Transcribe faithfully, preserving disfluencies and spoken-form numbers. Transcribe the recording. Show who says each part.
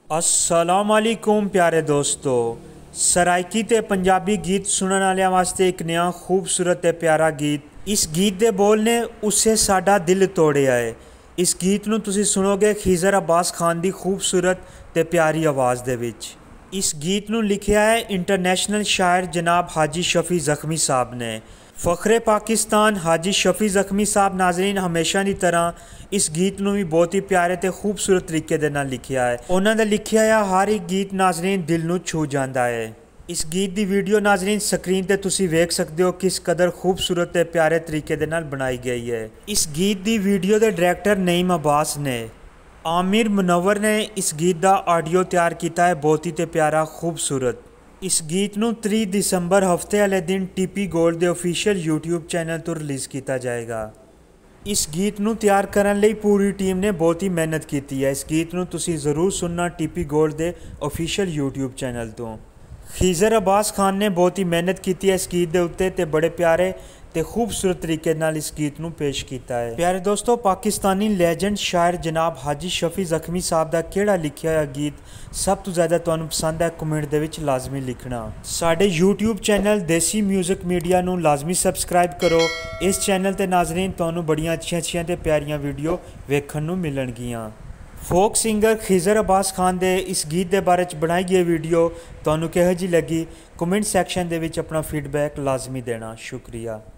Speaker 1: अस्सलाम वालेकुम प्यारे दोस्तों, सराइकी ते पंजाबी गीत सुनने वाले वास्ते एक नया खूबसूरत ते प्यारा गीत। इस गीत के बोल ने उससे साडा दिल तोड़िया है। इस गीत नूं तुसीं सुनोगे खीज़र अब्बास खान की खूबसूरत ते प्यारी आवाज़ दे विच। इस गीत नूं लिखिया है इंटरनेशनल शायर जनाब हाजी शफी ज़ख्मी साहब ने। फ़ख्रे पाकिस्तान हाजी शफी ज़ख्मी साहब नाजरीन हमेशा की तरह इस गीत नूं भी बहुत ही प्यारे ते खूबसूरत तरीके दे नाल लिखिया है। उन्हां दा लिखिया है हर एक गीत नाजरीन दिल नूं छू जांदा है। इस गीत की वीडियो नाजरीन स्क्रीन ते तुसीं वेख सकते हो किस कदर खूबसूरत ते प्यारे तरीके दे नाल बनाई गई है। इस गीत की वीडियो के डायरैक्टर नईम अब्बास ने। आमिर मुनव्वर ने इस गीत का ऑडियो तैयार किया है, बहुत ही ते प्यारा खूबसूरत। इस गीत नूं तीस दिसंबर हफ्ते वाले दिन टीपी गोल्ड के ऑफिशियल यूट्यूब चैनल तो रिलीज़ किया जाएगा। इस गीत नूं तैयार करने लई पूरी टीम ने बहुत ही मेहनत की है। इस गीत नूं तुसीं ज़रूर सुनना टीपी गोल्ड के ऑफिशियल यूट्यूब चैनल तो। खीज़र अब्बास खान ने बहुत ही मेहनत की है इस गीत के उत्ते ते बड़े प्यारे ते खूबसूरत तरीके नाल इस गीत नूं पेश किया है। प्यारे दोस्तों, पाकिस्तानी लैजेंड शायर जनाब हाजी शफी ज़ख्मी साहब का केड़ा लिखिया हुआ गीत सब तो ज़्यादा तुहानूं पसंद है, कमेंट दे विच लाजमी लिखना। साडे YouTube channel Desi music media नूं लाजमी सबसक्राइब करो। इस चैनल ते नाजरीन तुहानूं बड़ियां अच्छियां अच्छियां ते प्यारियां वीडियो वेखण नूं मिलणगियां। फोक सिंगर खीज़र अब्बास खान दे इस गीत के बारे च बनाई गई वीडियो तुहानूं किहो जी लगी, कमेंट सैक्शन दे विच अपना फीडबैक लाजमी देना। शुक्रिया।